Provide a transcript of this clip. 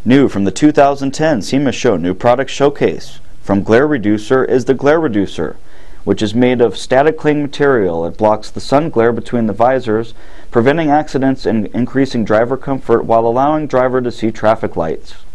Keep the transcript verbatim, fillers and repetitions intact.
New from the two thousand ten SEMA Show New Product Showcase from Glare Reducer is the Glare Reducer, which is made of static cling material. It blocks the sun glare between the visors, preventing accidents and increasing driver comfort while allowing driver to see traffic lights.